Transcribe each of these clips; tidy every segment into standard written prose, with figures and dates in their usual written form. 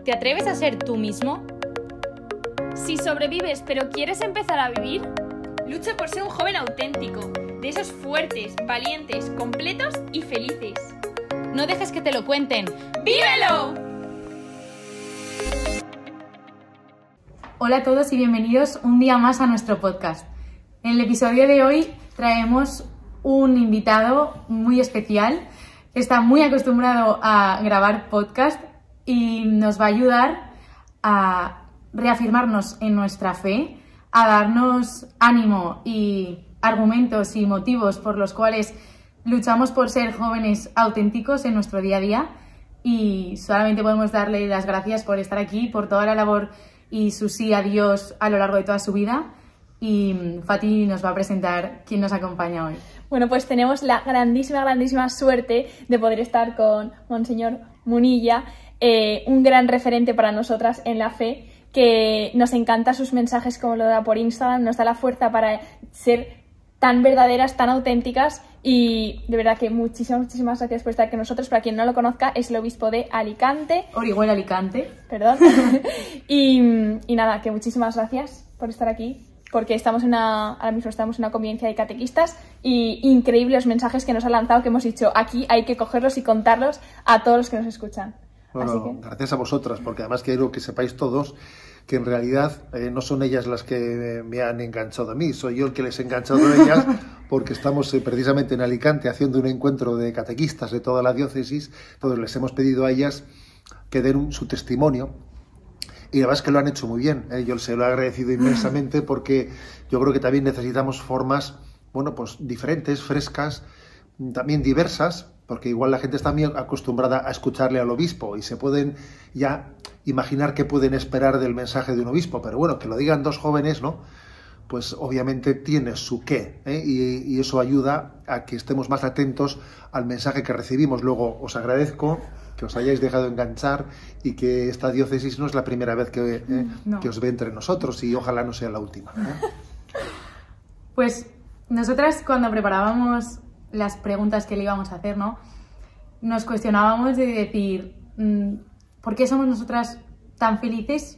¿Te atreves a ser tú mismo? Si sobrevives pero quieres empezar a vivir, lucha por ser un joven auténtico, de esos fuertes, valientes, completos y felices. No dejes que te lo cuenten. ¡Vívelo! Hola a todos y bienvenidos un día más a nuestro podcast. En el episodio de hoy traemos un invitado muy especial que está muy acostumbrado a grabar podcast y nos va a ayudar a reafirmarnos en nuestra fe, a darnos ánimo y argumentos y motivos por los cuales luchamos por ser jóvenes auténticos en nuestro día a día, y solamente podemos darle las gracias por estar aquí, por toda la labor y su sí a Dios a lo largo de toda su vida. Y Fati nos va a presentar quién nos acompaña hoy. Bueno, pues tenemos la grandísima suerte de poder estar con Monseñor Munilla, un gran referente para nosotras en la fe, que nos encanta sus mensajes como lo da por Instagram, nos da la fuerza para ser tan verdaderas, tan auténticas, y de verdad que muchísimas gracias por estar con nosotros. Para quien no lo conozca, es el obispo de Alicante. Orihuela Alicante. Perdón. y nada, que muchísimas gracias por estar aquí, porque ahora mismo estamos en una convivencia de catequistas y increíbles los mensajes que nos ha lanzado, que hemos dicho, aquí hay que cogerlos y contarlos a todos los que nos escuchan. Bueno, Así que... gracias a vosotras, porque además quiero que sepáis todos que en realidad no son ellas las que me han enganchado a mí, soy yo el que les he enganchado a ellas, porque estamos precisamente en Alicante haciendo un encuentro de catequistas de toda la diócesis. Entonces les hemos pedido a ellas que den su testimonio, y la verdad es que lo han hecho muy bien, yo se lo he agradecido inmensamente, porque yo creo que también necesitamos formas, bueno, pues diferentes, frescas, también diversas, porque igual la gente está muy acostumbrada a escucharle al obispo y se pueden ya imaginar qué pueden esperar del mensaje de un obispo, pero bueno, que lo digan dos jóvenes, ¿no? Pues obviamente tiene su qué, y eso ayuda a que estemos más atentos al mensaje que recibimos. Luego os agradezco que os hayáis dejado enganchar y que esta diócesis no es la primera vez que os ve entre nosotros, y ojalá no sea la última. Pues nosotras, cuando preparábamos las preguntas que le íbamos a hacer, ¿no?, nos cuestionábamos de decir, ¿por qué somos nosotras tan felices?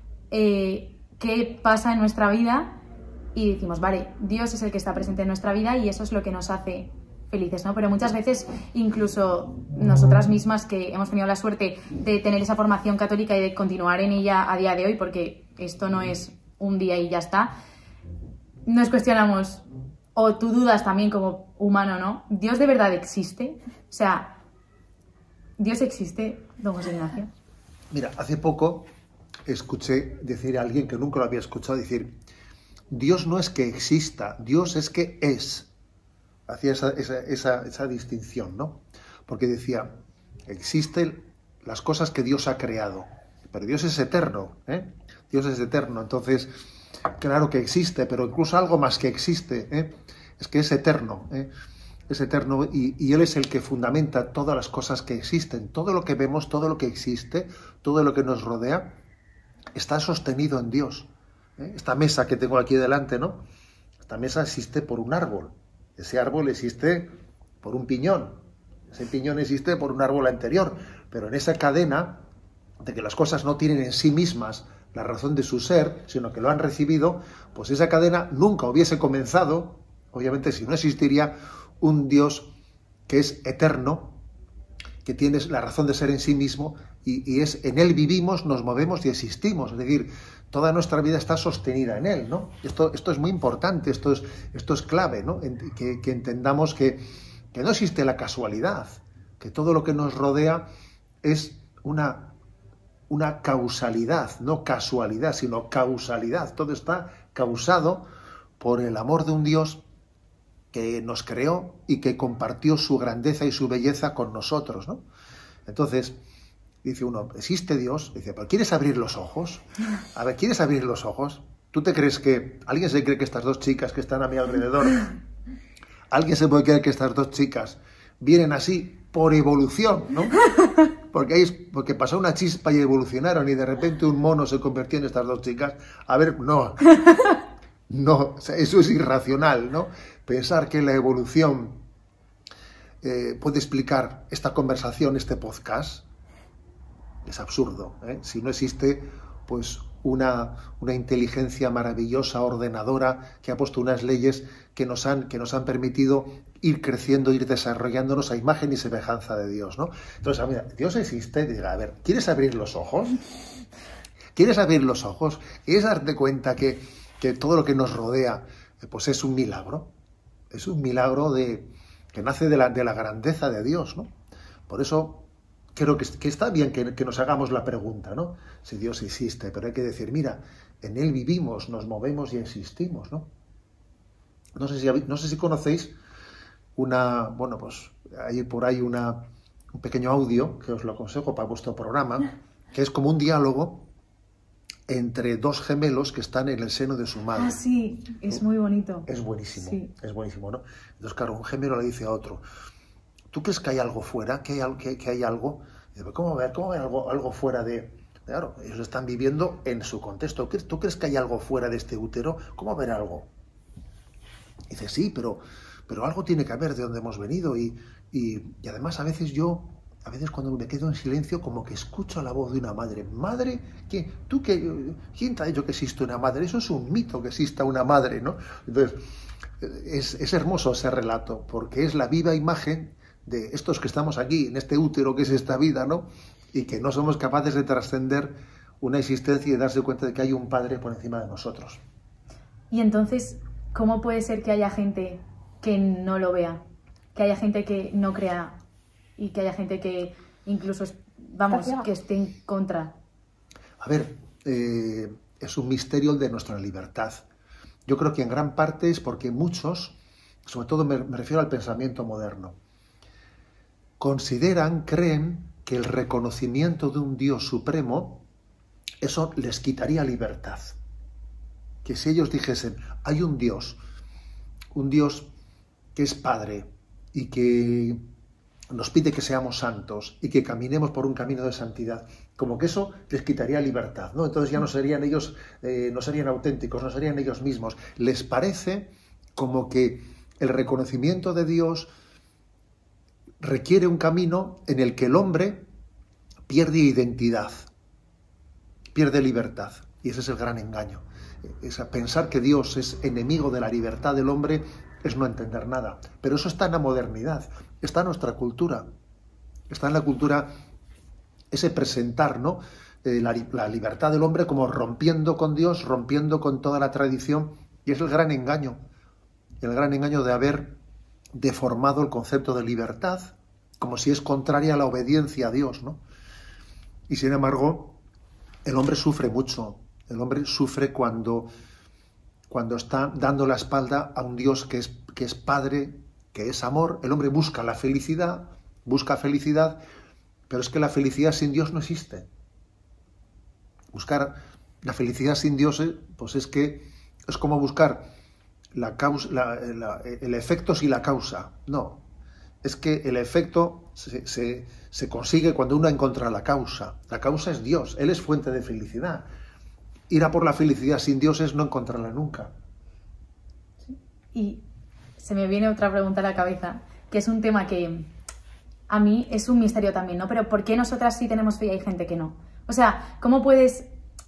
¿Qué pasa en nuestra vida? Y decimos, vale, Dios es el que está presente en nuestra vida y eso es lo que nos hace felices, ¿no? Pero muchas veces, incluso nosotras mismas, que hemos tenido la suerte de tener esa formación católica y de continuar en ella a día de hoy, porque esto no es un día y ya está, nos cuestionamos, o tú dudas también como humano, ¿no? ¿Dios de verdad existe? O sea, ¿Dios existe, don José Ignacio? Mira, hace poco escuché decir a alguien que nunca lo había escuchado decir, Dios no es que exista, Dios es que es. Hacía esa distinción, ¿no? Porque decía, existen las cosas que Dios ha creado, pero Dios es eterno, Dios es eterno. Entonces, claro que existe, pero incluso algo más que existe, es que es eterno, es eterno, y Él es el que fundamenta todas las cosas que existen. Todo lo que vemos, todo lo que existe, todo lo que nos rodea, está sostenido en Dios. Esta mesa que tengo aquí delante, ¿no? Esta mesa existe por un árbol. Ese árbol existe por un piñón. Ese piñón existe por un árbol anterior. Pero en esa cadena de que las cosas no tienen en sí mismas la razón de su ser, sino que lo han recibido, pues esa cadena nunca hubiese comenzado, obviamente, si no existiría un Dios que es eterno, que tiene la razón de ser en sí mismo, y es en Él vivimos, nos movemos y existimos. Es decir, toda nuestra vida está sostenida en Él, ¿no? Esto es muy importante, esto es clave, ¿no? Que entendamos que no existe la casualidad, que todo lo que nos rodea es una causalidad, no casualidad, sino causalidad. Todo está causado por el amor de un Dios que nos creó y que compartió su grandeza y su belleza con nosotros, ¿no? Entonces, dice uno, ¿existe Dios? Dice, ¿pero quieres abrir los ojos? A ver, ¿quieres abrir los ojos? ¿Tú te crees que... ¿Alguien se cree que estas dos chicas que están a mi alrededor... ¿Alguien se puede creer que estas dos chicas vienen así por evolución, ¿no? Porque pasó una chispa y evolucionaron y de repente un mono se convirtió en estas dos chicas. A ver, no, o sea, eso es irracional, ¿no? Pensar que la evolución puede explicar esta conversación, este podcast, Es absurdo, ¿eh? Si no existe, pues, una inteligencia maravillosa, ordenadora, que ha puesto unas leyes que nos han permitido ir creciendo, ir desarrollándonos a imagen y semejanza de Dios, ¿no? Entonces, mira, Dios existe, diga, a ver, ¿quieres abrir los ojos? ¿Quieres abrir los ojos? ¿Quieres darte cuenta que todo lo que nos rodea, pues es un milagro? Es un milagro que nace de la grandeza de Dios, ¿no? Por eso creo que está bien que nos hagamos la pregunta, ¿no? Si Dios existe, pero hay que decir, mira, en Él vivimos, nos movemos y existimos, ¿no? No sé si conocéis hay por ahí un pequeño audio, que os lo aconsejo para vuestro programa, que es como un diálogo entre dos gemelos que están en el seno de su madre. Ah, sí, es muy bonito. Es buenísimo, sí. Es buenísimo, ¿no? Entonces, claro, un gemelo le dice a otro, ¿tú crees que hay algo fuera? ¿Que hay algo? Y dice, ¿cómo ver algo fuera de...? Claro, ellos están viviendo en su contexto. ¿Tú crees que hay algo fuera de este útero? ¿Cómo ver algo? Y dice, sí, pero algo tiene que haber de donde hemos venido. Y además a veces cuando me quedo en silencio, como que escucho la voz de una madre. ¿Madre? ¿Quién te ha dicho que existe una madre? Eso es un mito, que exista una madre, ¿no? Entonces, es hermoso ese relato, porque es la viva imagen de estos que estamos aquí, en este útero que es esta vida, ¿no? Y que no somos capaces de trascender una existencia y darse cuenta de que hay un Padre por encima de nosotros. Y entonces, ¿cómo puede ser que haya gente que no lo vea? Que haya gente que no crea y que haya gente que incluso, que esté en contra. A ver, es un misterio el de nuestra libertad. Yo creo que en gran parte es porque muchos, sobre todo me refiero al pensamiento moderno, creen que el reconocimiento de un Dios supremo, eso les quitaría libertad. Que si ellos dijesen, hay un Dios que es Padre y que nos pide que seamos santos y que caminemos por un camino de santidad, como que eso les quitaría libertad, ¿no? Entonces ya no serían ellos, no serían auténticos, no serían ellos mismos. Les parece como que el reconocimiento de Dios requiere un camino en el que el hombre pierde identidad, pierde libertad. Y ese es el gran engaño. Pensar que Dios es enemigo de la libertad del hombre es no entender nada. Pero eso está en la modernidad, está en nuestra cultura. Está en la cultura ese presentar, ¿no? La libertad del hombre como rompiendo con Dios, rompiendo con toda la tradición. Y es el gran engaño de haber deformado el concepto de libertad, como si es contraria a la obediencia a Dios, ¿no? Y sin embargo, el hombre sufre mucho. El hombre sufre cuando está dando la espalda a un Dios que es Padre, que es amor. El hombre busca felicidad, pero es que la felicidad sin Dios no existe. Buscar la felicidad sin Dios, pues es como buscar el efecto sin la causa. No, es que el efecto se consigue cuando uno encuentra la causa. La causa es Dios, Él es fuente de felicidad. Ir a por la felicidad sin Dios es no encontrarla nunca. Y se me viene otra pregunta a la cabeza, que es un tema que a mí es un misterio también, ¿no? Pero ¿por qué nosotras sí tenemos fe y hay gente que no? O sea, tú puedes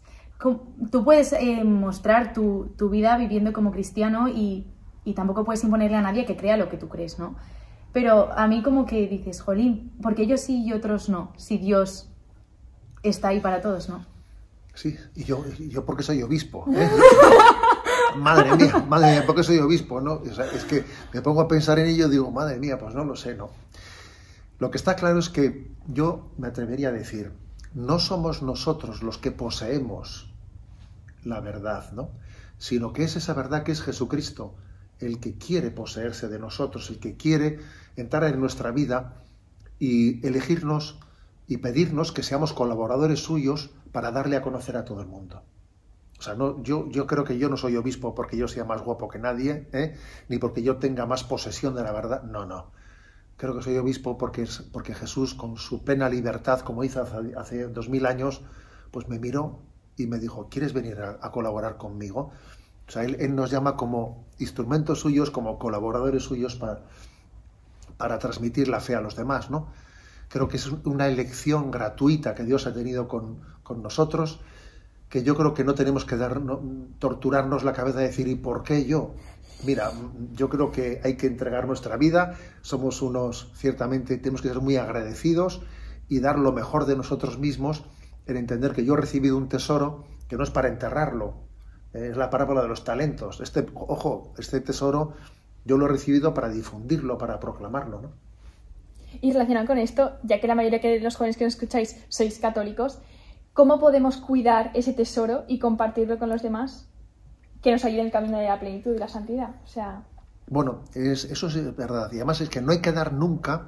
mostrar tu vida viviendo como cristiano y tampoco puedes imponerle a nadie que crea lo que tú crees, ¿no? Pero a mí como que dices, jolín, porque ellos sí y otros no, si Dios está ahí para todos, ¿no? Sí, y yo porque soy obispo, ¿eh? Madre mía, porque soy obispo, ¿no? O sea, es que me pongo a pensar en ello y digo, madre mía, pues no lo sé, ¿no? Lo que está claro es que yo me atrevería a decir, no somos nosotros los que poseemos la verdad, ¿no? Sino que es esa verdad que es Jesucristo, el que quiere poseerse de nosotros, el que quiere entrar en nuestra vida y elegirnos y pedirnos que seamos colaboradores suyos para darle a conocer a todo el mundo. O sea, yo creo que yo no soy obispo porque yo sea más guapo que nadie, ni porque yo tenga más posesión de la verdad. No. Creo que soy obispo porque Jesús, con su plena libertad, como hizo hace 2000 años, pues me miró y me dijo, ¿quieres venir a colaborar conmigo? O sea, él nos llama como instrumentos suyos, como colaboradores suyos para transmitir la fe a los demás, ¿no? Creo que es una elección gratuita que Dios ha tenido con nosotros, que yo creo que no tenemos que torturarnos la cabeza de decir ¿y por qué yo? Mira, yo creo que hay que entregar nuestra vida, ciertamente tenemos que ser muy agradecidos y dar lo mejor de nosotros mismos en entender que yo he recibido un tesoro que no es para enterrarlo, es la parábola de los talentos. Este tesoro yo lo he recibido para difundirlo, para proclamarlo, ¿no? Y relacionado con esto, ya que la mayoría de los jóvenes que nos escucháis sois católicos, ¿cómo podemos cuidar ese tesoro y compartirlo con los demás que nos ayude en el camino de la plenitud y la santidad? O sea... Bueno, eso es verdad. Y además es que no hay que dar nunca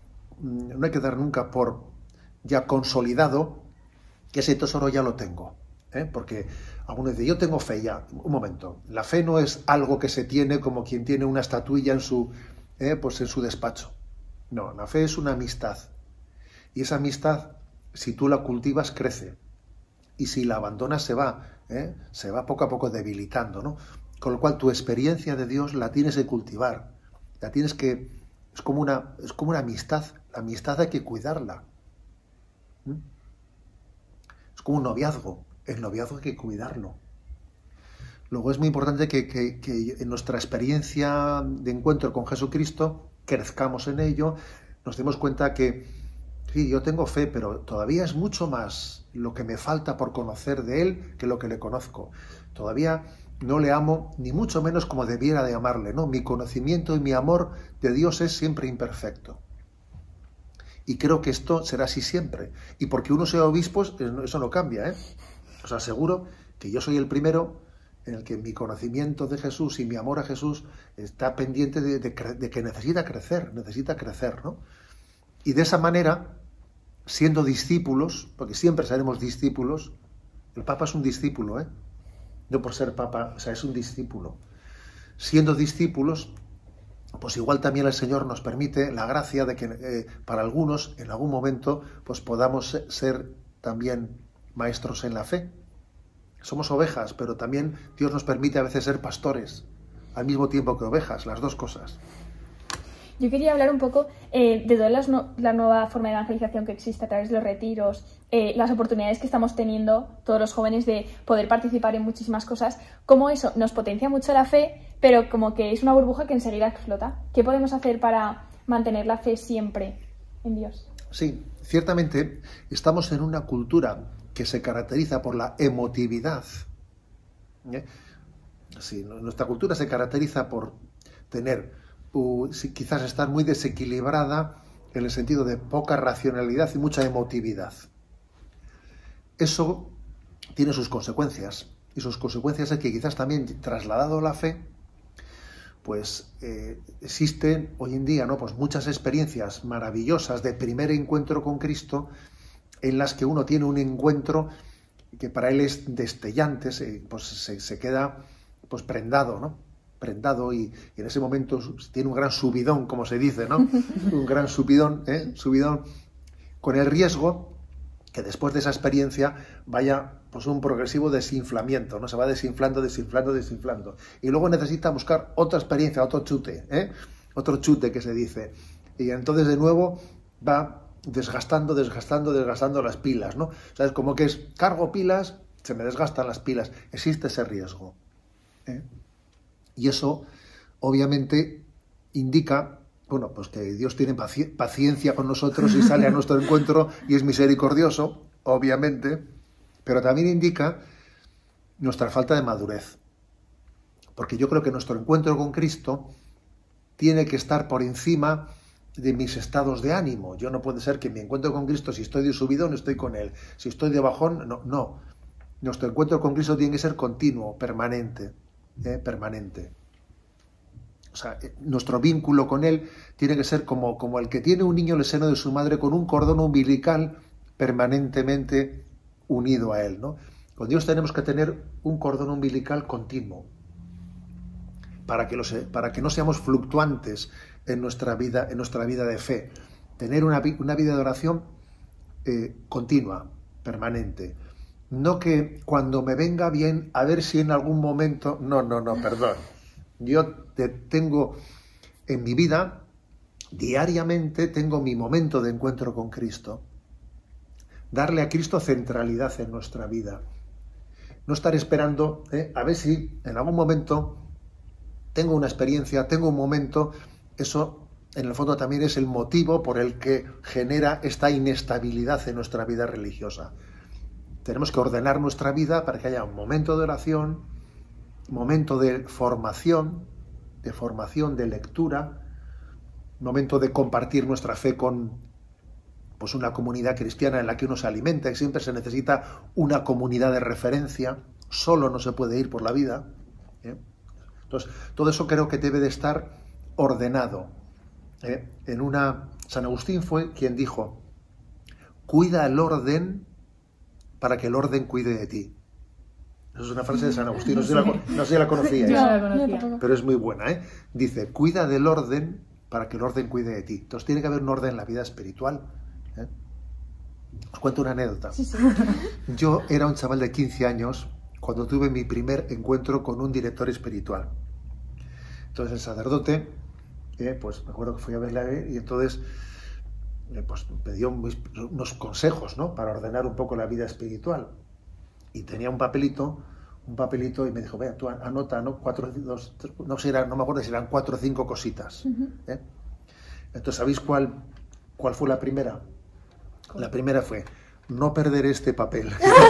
por ya consolidado que ese tesoro ya lo tengo. Porque algunos dicen, yo tengo fe ya. Un momento, la fe no es algo que se tiene como quien tiene una estatuilla en su despacho. No, la fe es una amistad. Y esa amistad, si tú la cultivas, crece. Y si la abandonas, se va poco a poco debilitando, ¿no? Con lo cual, tu experiencia de Dios la tienes que cultivar. Es como una amistad. La amistad hay que cuidarla. Es como un noviazgo. El noviazgo hay que cuidarlo. Luego es muy importante que en nuestra experiencia de encuentro con Jesucristo crezcamos en ello, nos demos cuenta que sí, yo tengo fe, pero todavía es mucho más lo que me falta por conocer de Él que lo que le conozco. Todavía no le amo, ni mucho menos como debiera de amarle, ¿no? Mi conocimiento y mi amor de Dios es siempre imperfecto. Y creo que esto será así siempre. Y porque uno sea obispo, eso no cambia, ¿eh? Os aseguro que yo soy el primero en el que mi conocimiento de Jesús y mi amor a Jesús está pendiente de que necesita crecer, ¿no? Y de esa manera, siendo discípulos, porque siempre seremos discípulos, el Papa es un discípulo, no por ser Papa, o sea, es un discípulo. Siendo discípulos, pues igual también el Señor nos permite la gracia de que para algunos, en algún momento, pues podamos ser también maestros en la fe. Somos ovejas, pero también Dios nos permite a veces ser pastores, al mismo tiempo que ovejas, las dos cosas. Yo quería hablar un poco de toda la nueva forma de evangelización que existe a través de los retiros, las oportunidades que estamos teniendo todos los jóvenes de poder participar en muchísimas cosas, cómo eso nos potencia mucho la fe, pero como que es una burbuja que enseguida explota. ¿Qué podemos hacer para mantener la fe siempre en Dios? Sí, ciertamente estamos en una cultura que se caracteriza por la emotividad. Sí, nuestra cultura se caracteriza por tener, quizás estar muy desequilibrada en el sentido de poca racionalidad y mucha emotividad. Eso tiene sus consecuencias, y sus consecuencias es que quizás también trasladado a la fe, pues existen hoy en día, ¿no? Pues muchas experiencias maravillosas de primer encuentro con Cristo, en las que uno tiene un encuentro que para él es destellante, se queda pues prendado, ¿no? Prendado y en ese momento tiene un gran subidón, como se dice, ¿no? Un gran subidón, con el riesgo que después de esa experiencia vaya pues un progresivo desinflamiento, ¿no? Se va desinflando. Y luego necesita buscar otra experiencia, otro chute que se dice. Y entonces de nuevo va desgastando las pilas, ¿no? ¿Sabes? Como que es, cargo pilas, se me desgastan las pilas. Existe ese riesgo. Y eso, obviamente, indica, bueno, pues que Dios tiene paciencia con nosotros y sale a nuestro encuentro y es misericordioso, obviamente, pero también indica nuestra falta de madurez. Porque yo creo que nuestro encuentro con Cristo tiene que estar por encima de mis estados de ánimo. Yo no puede ser que mi encuentro con Cristo, si estoy de subidón, estoy con Él. Si estoy de bajón, no. Nuestro encuentro con Cristo tiene que ser continuo, permanente. O sea, nuestro vínculo con Él tiene que ser como el que tiene un niño en el seno de su madre con un cordón umbilical permanentemente unido a Él, ¿no? Con Dios tenemos que tener un cordón umbilical continuo para que no seamos fluctuantes en nuestra vida de fe. Tener una vida de oración continua, permanente. No que cuando me venga bien, a ver si en algún momento... No, perdón. Yo tengo en mi vida diariamente tengo mi momento de encuentro con Cristo. Darle a Cristo centralidad en nuestra vida. No estar esperando a ver si en algún momento tengo una experiencia, tengo un momento. Eso en el fondo también es el motivo por el que genera esta inestabilidad en nuestra vida religiosa. Tenemos que ordenar nuestra vida para que haya un momento de oración, momento de formación, de lectura, momento de compartir nuestra fe con pues una comunidad cristiana en la que uno se alimenta, y siempre se necesita una comunidad de referencia, solo no se puede ir por la vida. Entonces, todo eso creo que debe de estar ordenado. San Agustín fue quien dijo: cuida el orden para que el orden cuide de ti. Eso es una frase de San Agustín, no sé si la conocíais. Yo no la conocía. Pero es muy buena, Dice: cuida del orden para que el orden cuide de ti. Entonces tiene que haber un orden en la vida espiritual. Os cuento una anécdota. Sí, sí. Yo era un chaval de 15 años cuando tuve mi primer encuentro con un director espiritual. Entonces el sacerdote, pues me acuerdo que fui a verle y entonces pues me dio unos consejos, ¿no?, para ordenar un poco la vida espiritual. Y tenía un papelito y me dijo: vea, tú anota, ¿no? No me acuerdo si eran 4 o 5 cositas. Entonces, ¿sabéis cuál fue la primera? La primera fue: no perder este papel.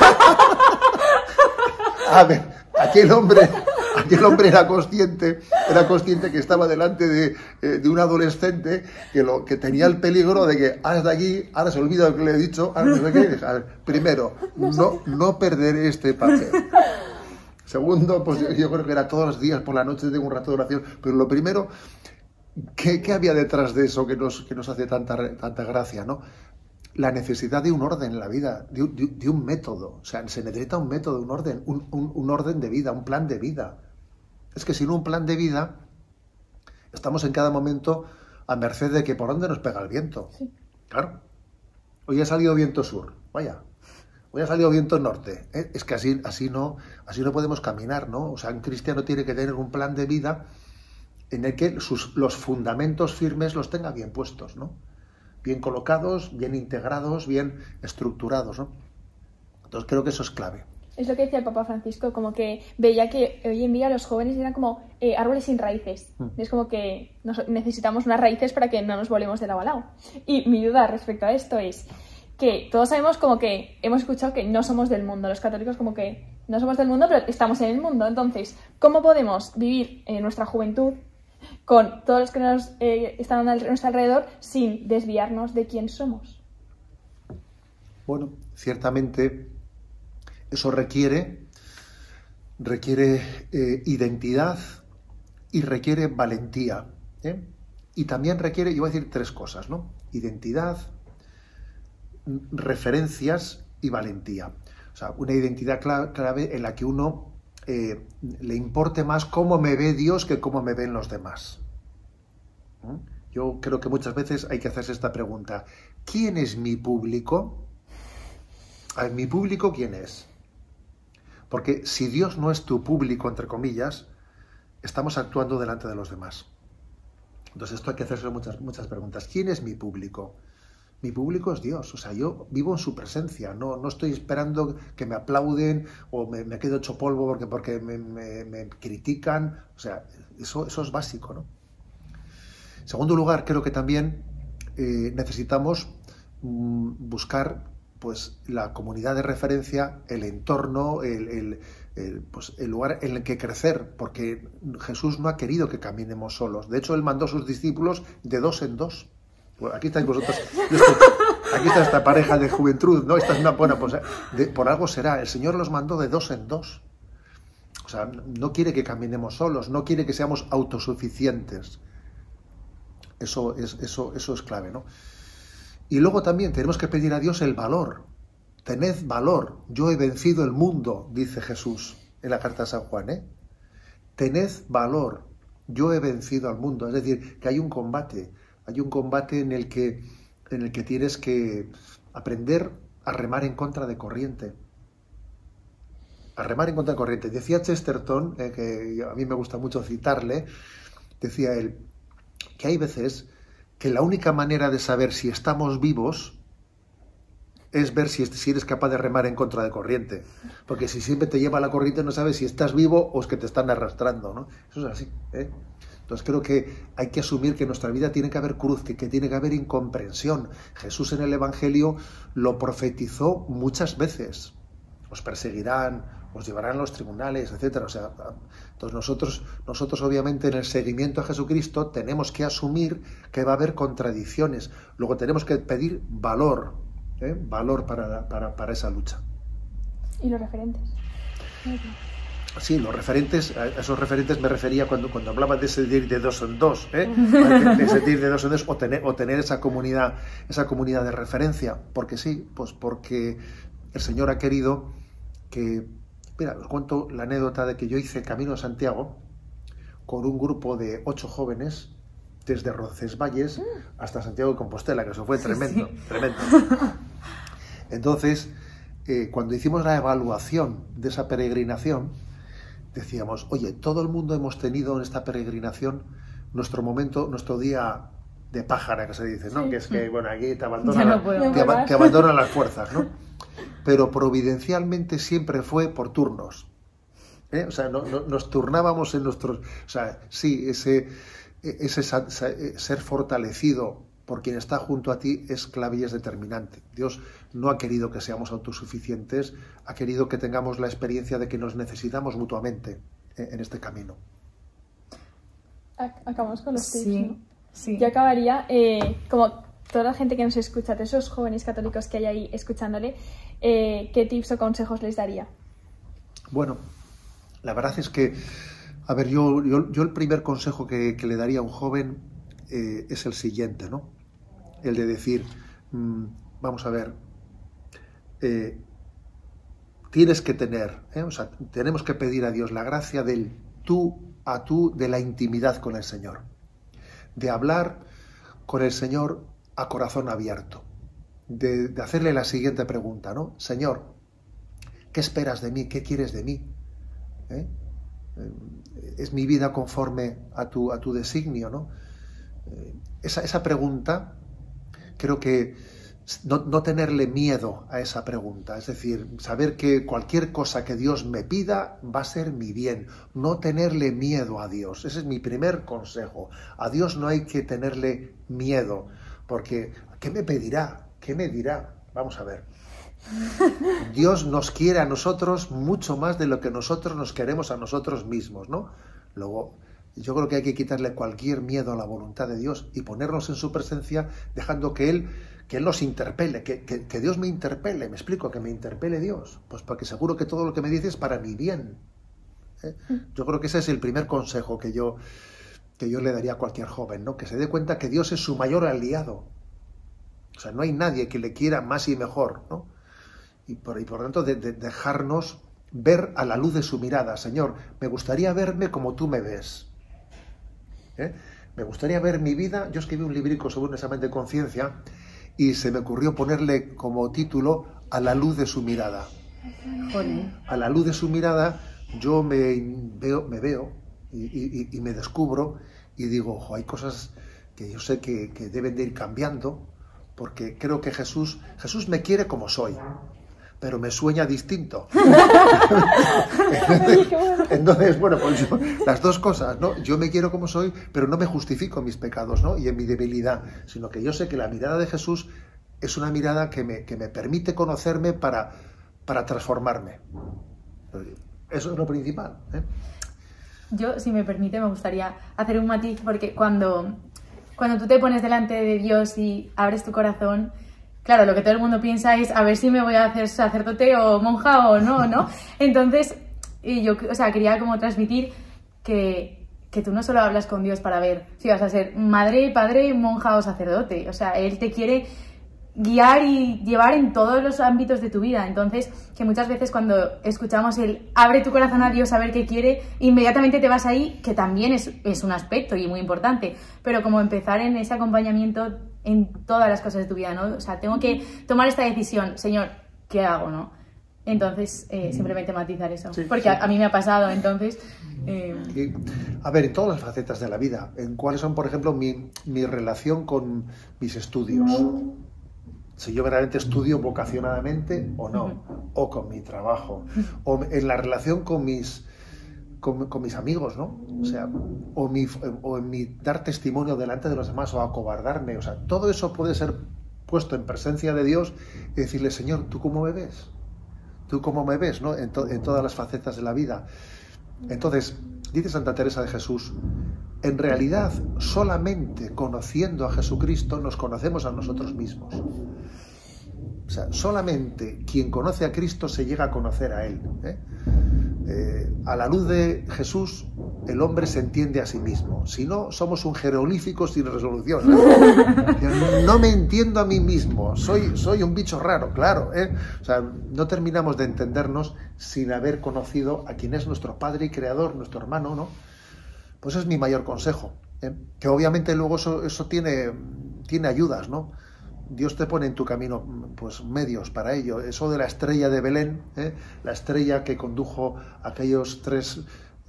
A ver, aquel hombre era consciente que estaba delante de un adolescente que tenía el peligro de que hasta aquí, ahora se olvida lo que le he dicho, ahora no sé qué. A ver, primero, no perder este papel. Segundo, pues yo creo que era todos los días por la noche tengo un rato de oración. Pero lo primero, ¿qué había detrás de eso que nos hace tanta gracia, ¿no? La necesidad de un orden en la vida, de un método. O sea, se necesita un método, un orden, un orden de vida, un plan de vida. Es que sin un plan de vida estamos en cada momento a merced de que por dónde nos pega el viento. Sí. Claro. Hoy ha salido viento sur, vaya. Hoy ha salido viento norte. Es que así no podemos caminar, ¿no? O sea, un cristiano tiene que tener un plan de vida en el que los fundamentos firmes los tenga bien puestos, ¿no? Bien colocados, bien integrados, bien estructurados, ¿no? Entonces creo que eso es clave. Es lo que decía el Papa Francisco, como que veía que hoy en día los jóvenes eran como árboles sin raíces. Es como que necesitamos unas raíces para que no nos volemos de lado a lado. Y mi duda respecto a esto es que todos sabemos, como que hemos escuchado que no somos del mundo. Los católicos como que no somos del mundo, pero estamos en el mundo. Entonces, ¿cómo podemos vivir en nuestra juventud con todos los que nos están a nuestro alrededor sin desviarnos de quién somos? Bueno, ciertamente eso requiere identidad y requiere valentía, y también requiere, yo voy a decir 3 cosas, ¿no? Identidad, referencias y valentía. O sea, una identidad clave en la que uno le importe más cómo me ve Dios que cómo me ven los demás. Yo creo que muchas veces hay que hacerse esta pregunta: ¿quién es mi público? A ver, ¿mi público quién es? Porque si Dios no es tu público, entre comillas, estamos actuando delante de los demás. Entonces esto hay que hacerse muchas preguntas. ¿Quién es mi público? Mi público es Dios. O sea, yo vivo en su presencia. No estoy esperando que me aplauden o me quedo hecho polvo porque me critican. O sea, eso es básico, ¿no? En segundo lugar, creo que también necesitamos buscar pues la comunidad de referencia, el entorno, el lugar en el que crecer, porque Jesús no ha querido que caminemos solos. De hecho, Él mandó a sus discípulos de 2 en 2. Bueno, aquí estáis vosotros, aquí está esta pareja de juventud, ¿no? Esta es una buena, pues, por algo será. El Señor los mandó de 2 en 2. O sea, no quiere que caminemos solos, no quiere que seamos autosuficientes. Eso es clave, ¿no? Y luego también tenemos que pedir a Dios el valor. Tened valor. Yo he vencido el mundo, dice Jesús en la carta de San Juan, Tened valor. Yo he vencido al mundo. Es decir, que hay un combate. Hay un combate en el que tienes que aprender a remar en contra de corriente. A remar en contra de corriente. Decía Chesterton, que a mí me gusta mucho citarle, decía él que hay veces que la única manera de saber si estamos vivos es ver si eres capaz de remar en contra de corriente. Porque si siempre te lleva la corriente no sabes si estás vivo o es que te están arrastrando, ¿no? Eso es así, ¿eh? Entonces creo que hay que asumir que en nuestra vida tiene que haber cruz, que tiene que haber incomprensión. Jesús en el Evangelio lo profetizó muchas veces. Os perseguirán, os llevarán a los tribunales, etcétera. O sea, entonces nosotros obviamente en el seguimiento a Jesucristo tenemos que asumir que va a haber contradicciones. Luego tenemos que pedir valor, valor para esa lucha. ¿Y los referentes? Sí, los referentes, a esos referentes me refería cuando hablaba de ese ir de dos en dos, de ese ir de dos en dos, o tener esa comunidad de referencia. Porque sí, pues porque el Señor ha querido que... Mira, os cuento la anécdota de que yo hice Camino a Santiago con un grupo de 8 jóvenes desde Roncesvalles hasta Santiago de Compostela, que eso fue tremendo, sí. Tremendo. Entonces, cuando hicimos la evaluación de esa peregrinación, decíamos, oye, todo el mundo hemos tenido en esta peregrinación nuestro momento, nuestro día de pájara, que se dice, ¿no? Sí. Que es que, bueno, aquí te abandonan las fuerzas, ¿no? Pero providencialmente siempre fue por turnos. O sea, nos turnábamos en nuestros... O sea, sí, ese ser fortalecido por quien está junto a ti es clave y es determinante. Dios no ha querido que seamos autosuficientes, ha querido que tengamos la experiencia de que nos necesitamos mutuamente en este camino. Acabamos con los tips, sí, ¿no? Sí. Yo acabaría, como toda la gente que nos escucha, de esos jóvenes católicos que hay ahí escuchándole, ¿qué tips o consejos les daría? Bueno, la verdad es que, a ver, yo el primer consejo que le daría a un joven es el siguiente, ¿no? El de decir, vamos a ver, tienes que tener, o sea, tenemos que pedir a Dios la gracia del tú a tú, de la intimidad con el Señor, de hablar con el Señor a corazón abierto, de hacerle la siguiente pregunta, ¿no? Señor, ¿qué esperas de mí? ¿Qué quieres de mí? ¿Es mi vida conforme a tu designio, no? Esa pregunta, creo que no tenerle miedo a esa pregunta, es decir, saber que cualquier cosa que Dios me pida va a ser mi bien, no tenerle miedo a Dios. Ese es mi primer consejo. A Dios no hay que tenerle miedo, porque ¿qué me pedirá? ¿Qué me dirá? Vamos a ver. Dios nos quiere a nosotros mucho más de lo que nosotros nos queremos a nosotros mismos, ¿no? Luego, yo creo que hay que quitarle cualquier miedo a la voluntad de Dios y ponernos en su presencia, dejando que Él nos interpele, que Dios me interpele. Me explico, que me interpele Dios, pues porque seguro que todo lo que me dice es para mi bien. Yo creo que ese es el primer consejo que yo le daría a cualquier joven, ¿no? Que se dé cuenta que Dios es su mayor aliado. O sea, no hay nadie que le quiera más y mejor, ¿no? Y por tanto, de dejarnos ver a la luz de su mirada. Señor, me gustaría verme como tú me ves. Me gustaría ver mi vida. Yo escribí un librico sobre un examen de conciencia y se me ocurrió ponerle como título A la luz de su mirada. Joder. A la luz de su mirada yo me veo y me descubro y digo, ojo, hay cosas que yo sé que deben de ir cambiando, porque creo que Jesús me quiere como soy, pero me sueña distinto. Entonces, bueno, pues las dos cosas, ¿no? Yo me quiero como soy, pero no me justifico en mis pecados, ¿no? Y en mi debilidad, sino que yo sé que la mirada de Jesús es una mirada que me permite conocerme para transformarme. Eso es lo principal, ¿eh? Yo, si me permite, me gustaría hacer un matiz, porque cuando tú te pones delante de Dios y abres tu corazón, claro, lo que todo el mundo piensa es a ver si me voy a hacer sacerdote o monja o no, ¿no? Entonces, yo, quería como transmitir que tú no solo hablas con Dios para ver si vas a ser madre, padre, monja o sacerdote. O sea, Él te quiere guiar y llevar en todos los ámbitos de tu vida. Entonces, que muchas veces cuando escuchamos el abre tu corazón a Dios a ver qué quiere, inmediatamente te vas ahí, que también es un aspecto y muy importante, pero como empezar en ese acompañamiento en todas las cosas de tu vida, ¿no? O sea, tengo que tomar esta decisión, Señor, ¿qué hago, no? Entonces, simplemente matizar eso. Sí, porque sí. a mí me ha pasado, entonces... Y, a ver, en todas las facetas de la vida, en cuáles son, por ejemplo, mi relación con mis estudios. Si yo verdaderamente estudio vocacionadamente o no, o con mi trabajo, o en la relación con mis amigos, ¿no? O sea, o en mi dar testimonio delante de los demás, o acobardarme. O sea, todo eso puede ser puesto en presencia de Dios y decirle, Señor, ¿tú cómo me ves? ¿Tú cómo me ves, ¿no? En todas las facetas de la vida. Entonces, dice Santa Teresa de Jesús, en realidad solamente conociendo a Jesucristo nos conocemos a nosotros mismos. O sea, solamente quien conoce a Cristo se llega a conocer a Él. A la luz de Jesús, el hombre se entiende a sí mismo. Si no, somos un jeroglífico sin resolución. No me entiendo a mí mismo. Soy un bicho raro, claro. O sea, no terminamos de entendernos sin haber conocido a quien es nuestro Padre y Creador, nuestro hermano, ¿no? Pues es mi mayor consejo. Que obviamente luego eso tiene ayudas, ¿no? Dios te pone en tu camino pues medios para ello. Eso de la estrella de Belén, la estrella que condujo a aquellos tres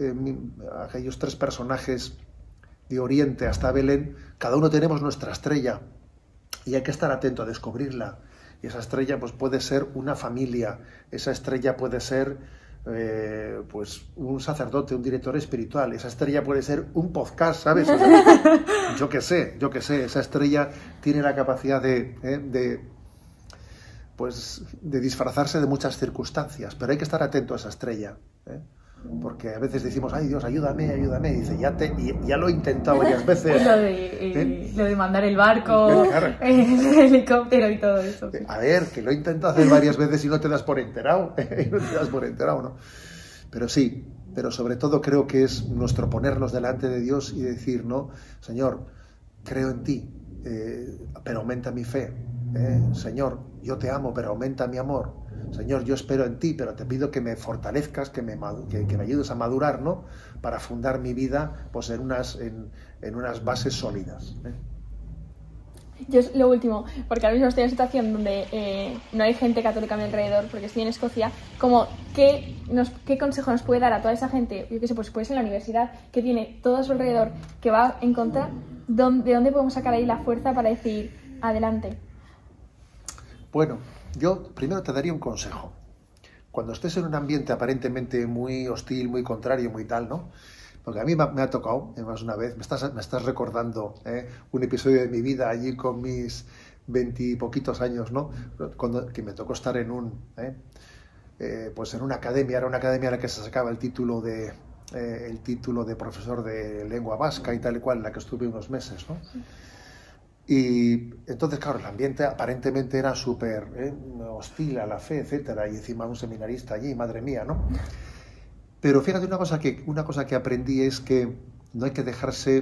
personajes de Oriente hasta Belén, cada uno tenemos nuestra estrella y hay que estar atento a descubrirla. Y esa estrella pues puede ser una familia, esa estrella puede ser pues un sacerdote, un director espiritual, esa estrella puede ser un podcast, ¿sabes? O sea, yo qué sé, esa estrella tiene la capacidad de disfrazarse de muchas circunstancias, pero hay que estar atento a esa estrella, porque a veces decimos, ay Dios, ayúdame, y dice, ya lo he intentado varias veces. Lo de mandar el barco, claro. El helicóptero y todo eso. A ver, que lo he intentado hacer varias veces y no te das por enterado, ¿no? Pero sí, pero sobre todo creo que es nuestro ponernos delante de Dios y decir, no, Señor, creo en ti, pero aumenta mi fe. Señor, yo te amo, pero aumenta mi amor. Señor, yo espero en ti, pero te pido que me fortalezcas, que me ayudes a madurar, ¿no? Para fundar mi vida pues en unas bases sólidas. Yo es lo último, porque ahora mismo estoy en una situación donde no hay gente católica a mi alrededor, porque estoy en Escocia, como ¿qué consejo nos puede dar a toda esa gente, yo qué sé, pues en la universidad, que tiene todo a su alrededor, que va en contra, ¿de dónde podemos sacar ahí la fuerza para decir adelante? Bueno, yo primero te daría un consejo. Cuando estés en un ambiente aparentemente muy hostil, muy contrario, muy tal, ¿no? Porque a mí me ha tocado, más una vez, me estás recordando un episodio de mi vida allí con mis 20 y poquitos años, ¿no? Que me tocó estar en pues en una academia, era una academia en la que se sacaba el título de profesor de lengua vasca y tal y cual, en la que estuve unos meses, ¿no? Sí. Y entonces, claro, el ambiente aparentemente era súper hostil a la fe, etcétera, y encima un seminarista allí, madre mía, ¿no? Pero fíjate, una cosa que aprendí es que no hay que dejarse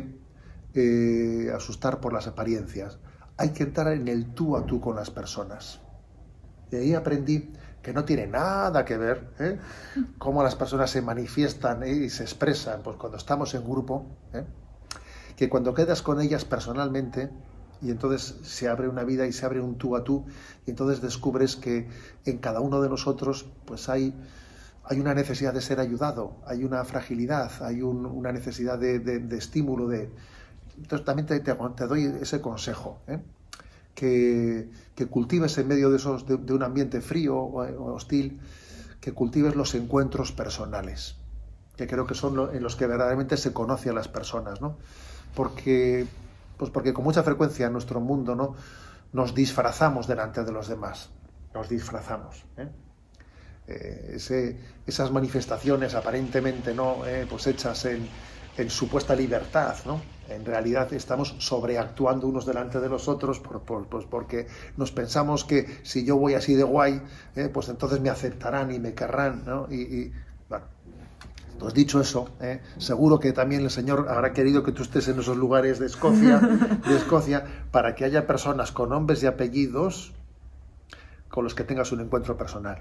asustar por las apariencias. Hay que entrar en el tú a tú con las personas. Y ahí aprendí que no tiene nada que ver cómo las personas se manifiestan y se expresan pues cuando estamos en grupo, que cuando quedas con ellas personalmente, y entonces se abre una vida y se abre un tú a tú, y entonces descubres que en cada uno de nosotros pues hay una necesidad de ser ayudado, hay una fragilidad, hay una necesidad de estímulo. Entonces también te doy ese consejo, que cultives en medio de un ambiente frío o hostil, que cultives los encuentros personales, que creo que son en los que verdaderamente se conoce a las personas, ¿no? Porque con mucha frecuencia en nuestro mundo, ¿no?, nos disfrazamos delante de los demás, nos disfrazamos, esas manifestaciones aparentemente no pues hechas en supuesta libertad, ¿no? En realidad estamos sobreactuando unos delante de los otros porque nos pensamos que si yo voy así de guay, pues entonces me aceptarán y me querrán, ¿no? Bueno, pues dicho eso, seguro que también el Señor habrá querido que tú estés en esos lugares de Escocia, para que haya personas con nombres y apellidos con los que tengas un encuentro personal.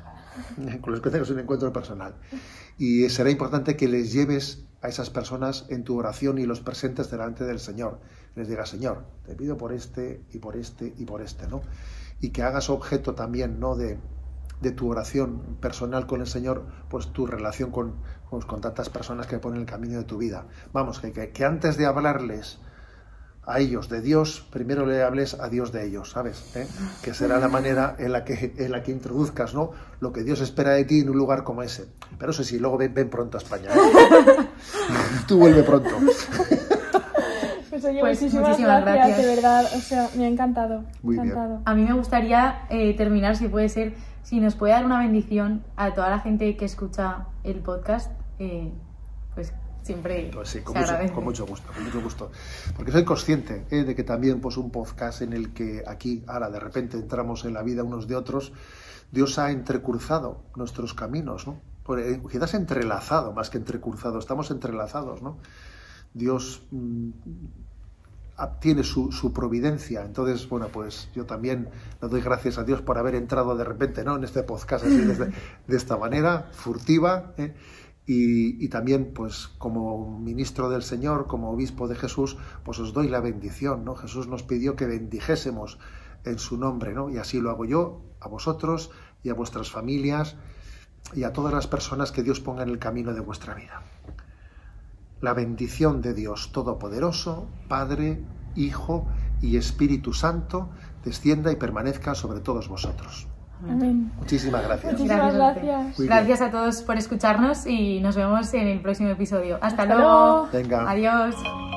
Y será importante que les lleves a esas personas en tu oración y los presentes delante del Señor. Les digas, Señor, te pido por este y por este y por este, ¿no? Y que hagas objeto también, ¿no?, de de tu oración personal con el Señor, pues tu relación con tantas personas que ponen el camino de tu vida. Vamos, que antes de hablarles a ellos de Dios, primero le hables a Dios de ellos, ¿sabes? Que será la manera en la que introduzcas, ¿no?, lo que Dios espera de ti en un lugar como ese. Pero eso sí, luego ven pronto a España, ¿eh? Tú vuelve pronto. Pues, oye, Pues muchísimas gracias, de verdad. O sea, me ha encantado. Muy bien. A mí me gustaría terminar, si puede ser, si nos puede dar una bendición a toda la gente que escucha el podcast, pues siempre Pues sí, se agradece. con mucho gusto. Porque soy consciente de que también pues un podcast en el que aquí, ahora de repente entramos en la vida unos de otros, Dios ha entrecruzado nuestros caminos, ¿no? Quizás entrelazado, más que entrecruzado, estamos entrelazados, ¿no? Dios tiene su providencia. Entonces, bueno, pues yo también le doy gracias a Dios por haber entrado de repente, ¿no?, en este podcast así, de esta manera, furtiva, y también, pues, como ministro del Señor, como obispo de Jesús, pues os doy la bendición, ¿no? Jesús nos pidió que bendijésemos en su nombre, ¿no? Y así lo hago yo, a vosotros y a vuestras familias y a todas las personas que Dios ponga en el camino de vuestra vida. La bendición de Dios Todopoderoso, Padre, Hijo y Espíritu Santo, descienda y permanezca sobre todos vosotros. Amén. Muchísimas gracias. Muchísimas gracias. Muy Gracias a todos por escucharnos y nos vemos en el próximo episodio. Hasta Hasta luego. luego. Venga. Adiós.